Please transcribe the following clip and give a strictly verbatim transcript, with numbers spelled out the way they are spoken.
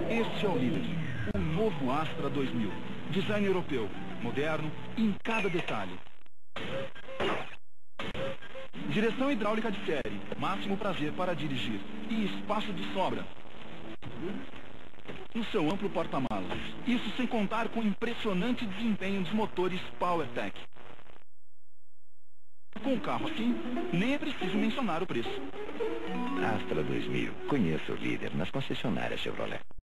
Este é o líder, o novo Astra dois mil. Design europeu, moderno em cada detalhe. Direção hidráulica de série, máximo prazer para dirigir e espaço de sobra no seu amplo porta-malas. Isso sem contar com o impressionante desempenho dos motores PowerTech. Com um carro assim, nem é preciso mencionar o preço. Astra dois mil. Conheça o líder nas concessionárias Chevrolet.